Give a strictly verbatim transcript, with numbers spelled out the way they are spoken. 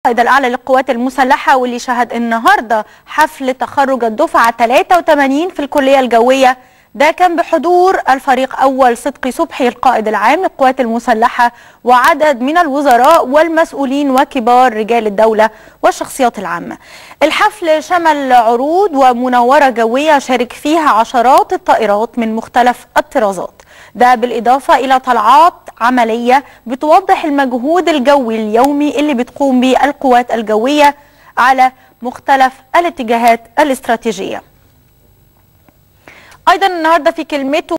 القائد الأعلى للقوات المسلحة، واللي شهد النهارده حفل تخرج الدفعة ثلاثة وثمانين في الكلية الجوية. ده كان بحضور الفريق أول صدقي صبحي القائد العام للقوات المسلحة وعدد من الوزراء والمسؤولين وكبار رجال الدولة والشخصيات العامة. الحفل شمل عروض ومناورة جوية شارك فيها عشرات الطائرات من مختلف الطرازات، ده بالإضافة إلى طلعات عملية بتوضح المجهود الجوي اليومي اللي بتقوم به القوات الجوية على مختلف الاتجاهات الاستراتيجية. أيضا النهارده في كلمته